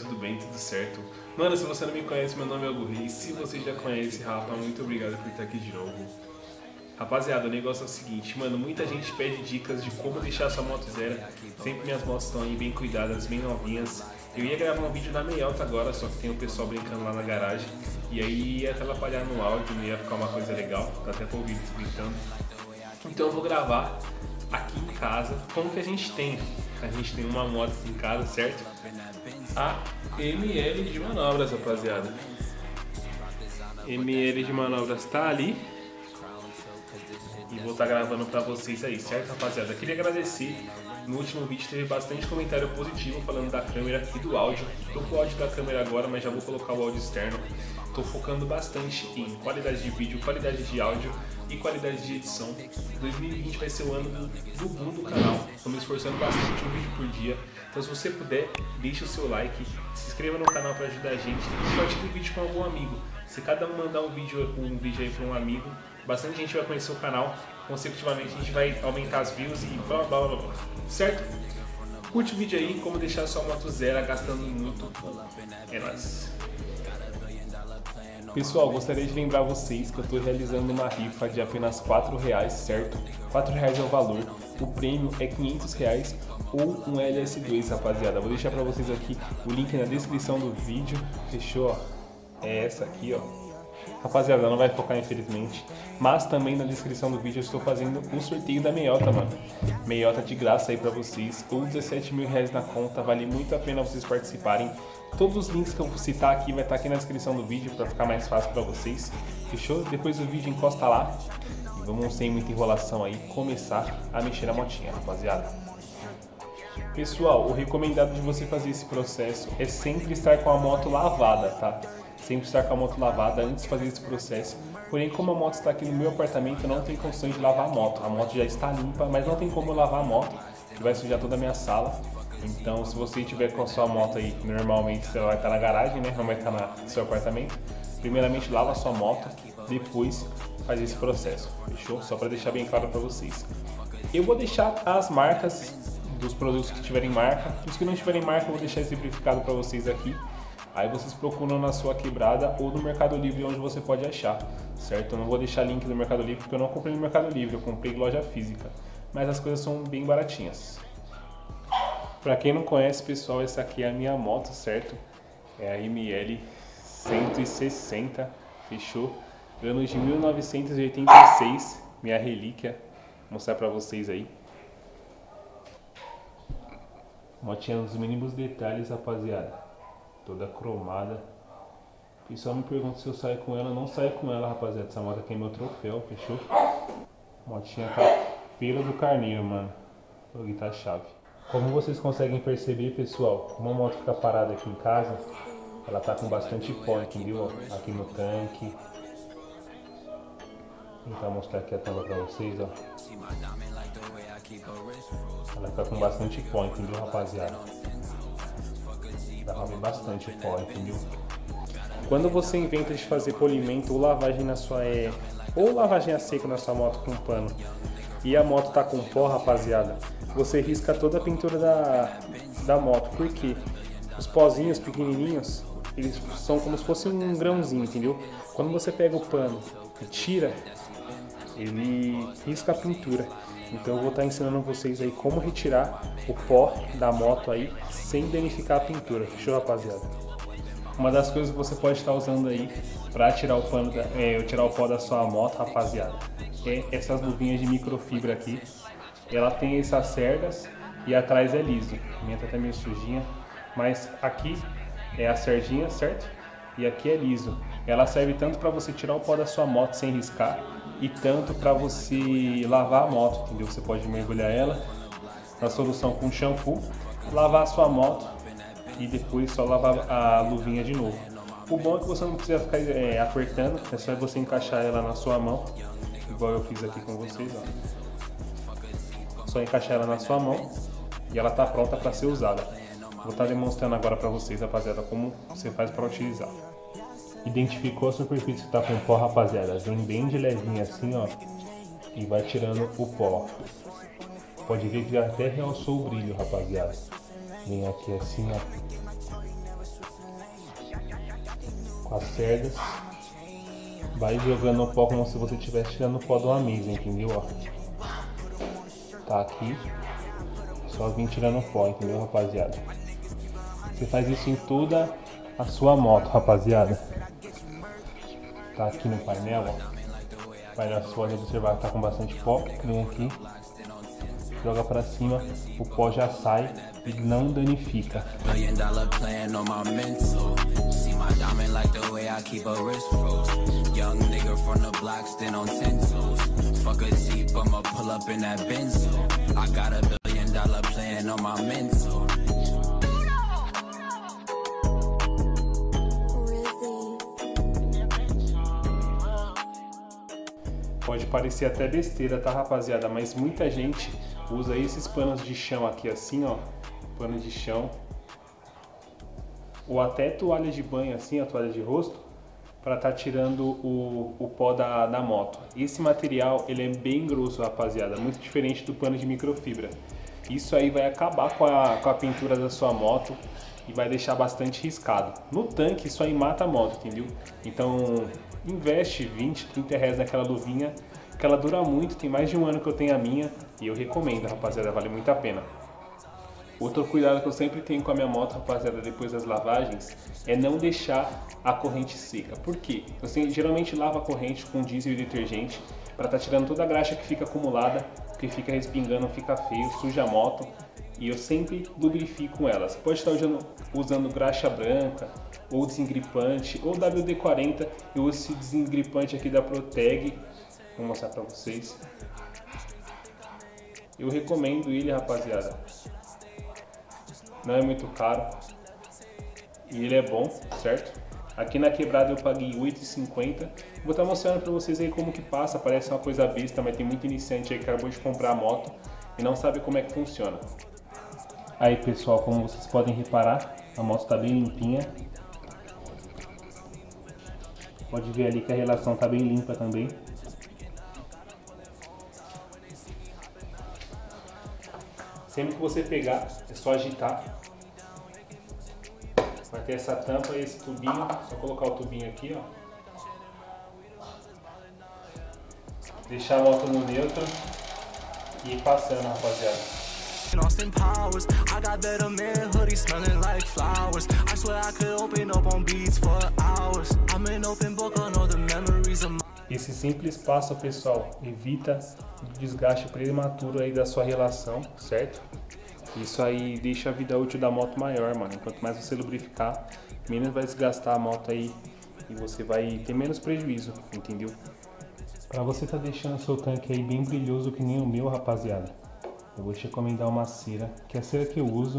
tudo bem, tudo certo? Mano, se você não me conhece, meu nome é Hugo Reis. Se você já conhece, Rafa, muito obrigado por estar aqui de novo. Rapaziada, o negócio é o seguinte, mano, muita gente pede dicas de como deixar sua moto zero. Sempre minhas motos estão aí bem cuidadas, bem novinhas. Eu ia gravar um vídeo da Meiota agora, só que tem o pessoal brincando lá na garagem. E aí ia atrapalhar no áudio, não ia ficar uma coisa legal, tá até pra ouvir gritando. Então eu vou gravar aqui em casa como que a gente tem. A gente tem uma moto aqui em casa, certo? A ML de manobras, rapaziada. ML de manobras tá ali. E vou estar gravando pra vocês aí, certo, rapaziada? Queria agradecer. No último vídeo teve bastante comentário positivo falando da câmera e do áudio. Tô com o áudio da câmera agora, mas já vou colocar o áudio externo. Tô focando bastante em qualidade de vídeo, qualidade de áudio e qualidade de edição. 2020 vai ser o ano do boom do canal. Tô me esforçando bastante, um vídeo por dia. Então se você puder, deixa o seu like, se inscreva no canal para ajudar a gente e compartilhe o vídeo com algum amigo. Se cada um mandar um vídeo aí para um amigo, bastante gente vai conhecer o canal. Consecutivamente a gente vai aumentar as views e blá blá blá blá. Certo? Curte o vídeo aí, como deixar sua moto zero gastando muito. É nóis. Pessoal, gostaria de lembrar vocês que eu estou realizando uma rifa de apenas R$4, certo? R$4 é o valor, o prêmio é R$500 ou um LS2, rapaziada. Vou deixar para vocês aqui o link na descrição do vídeo, fechou? É essa aqui, ó. Rapaziada, não vai focar infelizmente, mas também na descrição do vídeo eu estou fazendo o sorteio da Meiota, mano. Meiota de graça aí pra vocês, ou R$17.000 na conta, vale muito a pena vocês participarem. Todos os links que eu vou citar aqui vai estar aqui na descrição do vídeo pra ficar mais fácil pra vocês, fechou? Depois do vídeo encosta lá e vamos sem muita enrolação aí começar a mexer na motinha, rapaziada. Pessoal, o recomendado de você fazer esse processo é sempre estar com a moto lavada, tá? Sempre estar com a moto lavada antes de fazer esse processo. Porém, como a moto está aqui no meu apartamento, não tem condições de lavar a moto. A moto já está limpa, mas não tem como eu lavar a moto, que vai sujar toda a minha sala. Então, se você estiver com a sua moto aí, normalmente você vai estar na garagem, né? Não vai estar no seu apartamento. Primeiramente, lava a sua moto, depois faz esse processo, fechou? Só para deixar bem claro para vocês. Eu vou deixar as marcas dos produtos que tiverem marca. Os que não tiverem marca, eu vou deixar exemplificado para vocês aqui. Aí vocês procuram na sua quebrada ou no Mercado Livre, onde você pode achar, certo? Eu não vou deixar link do Mercado Livre, porque eu não comprei no Mercado Livre, eu comprei em loja física. Mas as coisas são bem baratinhas. Pra quem não conhece, pessoal, essa aqui é a minha moto, certo? É a ML 160, fechou? Ano de 1986, minha relíquia. Vou mostrar pra vocês aí. Motinha nos mínimos detalhes, rapaziada. Toda cromada. O pessoal me pergunta se eu saio com ela. Eu não saio com ela, rapaziada. Essa moto aqui é meu troféu, fechou? Motinha pelo do carneiro, mano. Vou guitar a chave. Como vocês conseguem perceber, pessoal, como a moto fica parada aqui em casa, ela tá com bastante pó, entendeu? Aqui no tanque. Vou tentar mostrar aqui a tampa pra vocês, ó. Ela fica com bastante pó, entendeu, rapaziada? Dá pra ver bastante pó, entendeu? Quando você inventa de fazer polimento ou lavagem na sua ou lavagem a seco na sua moto com pano e a moto tá com pó, rapaziada, você risca toda a pintura da moto, porque os pozinhos pequenininhos, eles são como se fosse um grãozinho, entendeu? Quando você pega o pano e tira, ele risca a pintura. Então eu vou estar ensinando vocês aí como retirar o pó da moto aí sem danificar a pintura, fechou, rapaziada? Uma das coisas que você pode estar usando aí para tirar o tirar o pó da sua moto, rapaziada, é essas luvinhas de microfibra aqui. Ela tem essas cerdas e atrás é liso. A minha tá até meio sujinha, mas aqui é a cerdinha, certo? E aqui é liso. Ela serve tanto para você tirar o pó da sua moto sem riscar e tanto para você lavar a moto, entendeu? Você pode mergulhar ela na solução com shampoo, lavar a sua moto e depois só lavar a luvinha de novo. O bom é que você não precisa ficar apertando, é só você encaixar ela na sua mão, igual eu fiz aqui com vocês, ó. Só encaixar ela na sua mão e ela tá pronta para ser usada. Vou estar demonstrando agora para vocês, rapaziada, como você faz para utilizar. Identificou a superfície que tá com pó, rapaziada? Vem bem de levinho assim, ó, e vai tirando o pó. Pode ver que já até realçou o brilho, rapaziada. Vem aqui assim, ó. as cerdas. Vai jogando o pó como se você estivesse tirando o pó de uma mesa, entendeu? Ó. Tá aqui. Só vim tirando o pó, entendeu, rapaziada? Você faz isso em toda a sua moto, rapaziada. Tá aqui no painel, ó. O painel, você pode observar que tá com bastante pó. Vem aqui. Joga pra cima, o pó já sai e não danifica. Pode parecer até besteira, tá, rapaziada? Mas muita gente usa esses panos de chão aqui assim, ó. Pano de chão. Ou até toalha de banho assim, a toalha de rosto, para tá tirando o pó da moto. Esse material, ele é bem grosso, rapaziada. Muito diferente do pano de microfibra. Isso aí vai acabar com a pintura da sua moto e vai deixar bastante riscado. No tanque, isso aí mata a moto, entendeu? Então, investe 20, 30 reais naquela luvinha, que ela dura muito, tem mais de um ano que eu tenho a minha, e eu recomendo, rapaziada, vale muito a pena. Outro cuidado que eu sempre tenho com a minha moto, rapaziada, depois das lavagens, é não deixar a corrente seca. Por quê? Eu geralmente lavo a corrente com diesel e detergente, para estar tirando toda a graxa que fica acumulada, porque fica respingando, fica feio, suja a moto, e eu sempre lubrifico ela. Você pode estar usando graxa branca, ou desengripante, ou WD-40. Eu uso esse desengripante aqui da Proteg, vou mostrar pra vocês. Eu recomendo ele, rapaziada. Não é muito caro e ele é bom, certo? Aqui na quebrada eu paguei R$ 8,50. Vou estar mostrando pra vocês aí como que passa. Parece uma coisa besta, mas tem muito iniciante aí que acabou de comprar a moto e não sabe como é que funciona. Aí, pessoal, como vocês podem reparar, a moto tá bem limpinha. Pode ver ali que a relação tá bem limpa também. Sempre que você pegar, é só agitar. Vai ter essa tampa e esse tubinho. Só colocar o tubinho aqui, ó. Deixar a moto no neutro e ir passando, rapaziada. Austin Powers, I got better man hoodie smelling like flowers. I swear I could open up on beats for hours. I'm an open book on all the memories of my... Esse simples passo, pessoal, evita o desgaste prematuro aí da sua relação, certo? Isso aí deixa a vida útil da moto maior, mano. Quanto mais você lubrificar, menos vai desgastar a moto aí e você vai ter menos prejuízo, entendeu? Pra você tá deixando o seu tanque aí bem brilhoso que nem o meu, rapaziada, eu vou te recomendar uma cera, que a cera que eu uso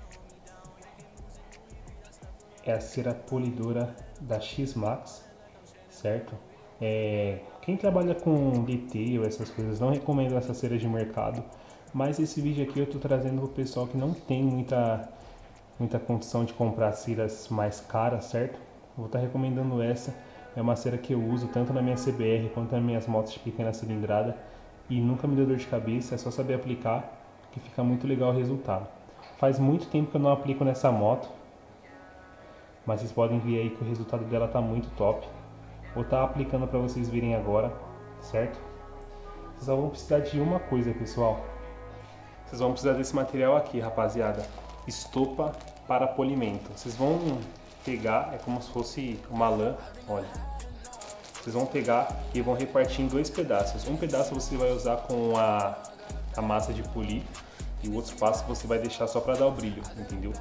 é a cera polidora da X-Max, certo? Quem trabalha com detail, essas coisas, não recomendo essa cera de mercado, mas esse vídeo aqui eu tô trazendo pro pessoal que não tem muita condição de comprar ceras mais caras, certo? Vou estar recomendando essa, é uma cera que eu uso tanto na minha CBR quanto nas minhas motos de pequena cilindrada e nunca me deu dor de cabeça, é só saber aplicar que fica muito legal o resultado. Faz muito tempo que eu não aplico nessa moto, mas vocês podem ver aí que o resultado dela tá muito top. Vou estar aplicando para vocês verem agora, certo? Vocês só vão precisar de uma coisa, pessoal. Vocês vão precisar desse material aqui, rapaziada. Estopa para polimento. Vocês vão pegar, é como se fosse uma lã, olha. Vocês vão pegar e vão repartir em dois pedaços. Um pedaço você vai usar com a massa de polir e o outro espaço você vai deixar só para dar o brilho, entendeu?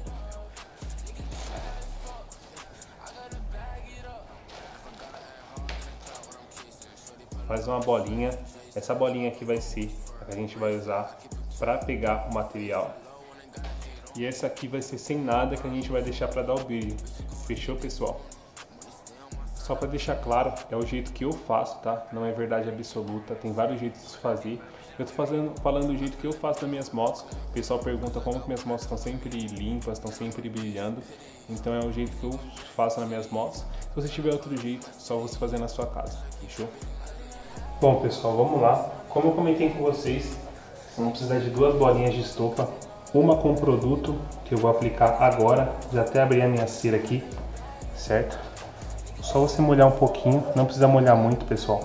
Faz uma bolinha. Essa bolinha aqui vai ser a que a gente vai usar para pegar o material. E essa aqui vai ser sem nada, que a gente vai deixar para dar o brilho. Fechou, pessoal? Só para deixar claro, é o jeito que eu faço, tá? Não é verdade absoluta, tem vários jeitos de fazer. Eu tô falando do jeito que eu faço nas minhas motos. O pessoal pergunta como que minhas motos estão sempre limpas, estão sempre brilhando. Então é o jeito que eu faço nas minhas motos. Se você tiver outro jeito, só você fazer na sua casa, fechou? Bom, pessoal, vamos lá. Como eu comentei com vocês, vamos precisar de duas bolinhas de estopa. Uma com produto que eu vou aplicar agora. Já até abri a minha cera aqui, certo? Só você molhar um pouquinho, não precisa molhar muito, pessoal.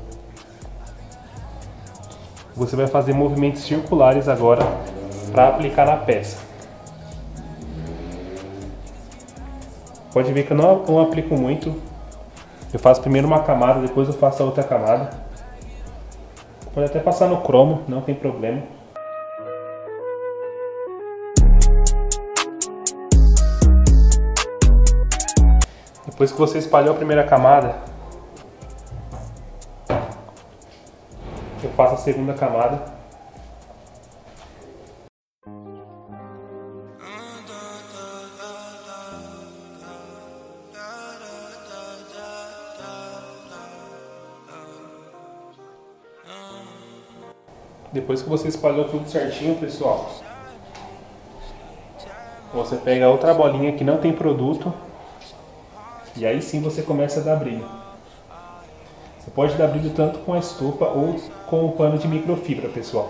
Você vai fazer movimentos circulares agora para aplicar na peça. Pode ver que eu não aplico muito. Eu faço primeiro uma camada, depois eu faço a outra camada. Pode até passar no cromo, não tem problema. Depois que você espalhou a primeira camada, eu faço a segunda camada. Depois que você espalhou tudo certinho, pessoal, você pega outra bolinha que não tem produto e aí sim você começa a dar brilho. Você pode dar brilho tanto com a estopa ou com o pano de microfibra, pessoal.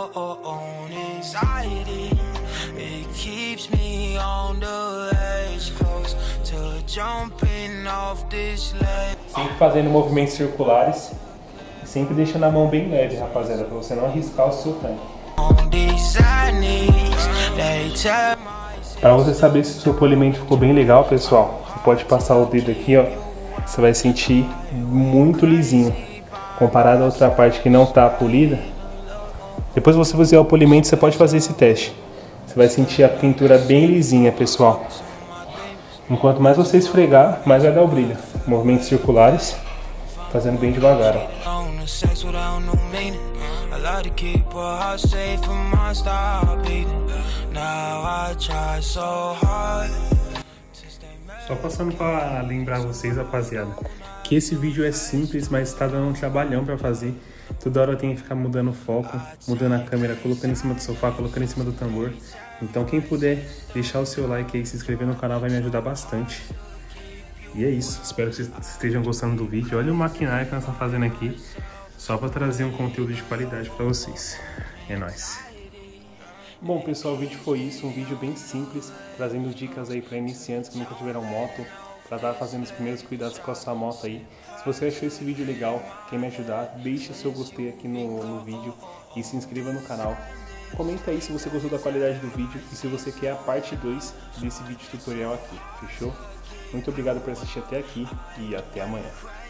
Sempre fazendo movimentos circulares. Sempre deixando a mão bem leve, rapaziada, para você não arriscar o seu tanque. Para você saber se o seu polimento ficou bem legal, pessoal, você pode passar o dedo aqui, ó. Você vai sentir muito lisinho. Comparado à outra parte que não está polida. Depois que você fizer o polimento, você pode fazer esse teste. Você vai sentir a pintura bem lisinha, pessoal. Enquanto mais você esfregar, mais vai dar o brilho. Movimentos circulares, fazendo bem devagar, ó. Só passando para lembrar vocês, rapaziada, que esse vídeo é simples, mas está dando um trabalhão para fazer. Toda hora tem que ficar mudando o foco, mudando a câmera, colocando em cima do sofá, colocando em cima do tambor. Então quem puder deixar o seu like aí, se inscrever no canal vai me ajudar bastante. E é isso, espero que vocês estejam gostando do vídeo. Olha o maquinário que nós estamos fazendo aqui, só para trazer um conteúdo de qualidade para vocês. É nóis! Bom, pessoal, o vídeo foi isso, um vídeo bem simples, trazendo dicas aí para iniciantes que nunca tiveram moto, para estar fazendo os primeiros cuidados com a sua moto aí. Se você achou esse vídeo legal, quer me ajudar, deixe o seu gostei aqui no vídeo e se inscreva no canal. Comenta aí se você gostou da qualidade do vídeo e se você quer a parte 2 desse vídeo tutorial aqui, fechou? Muito obrigado por assistir até aqui e até amanhã.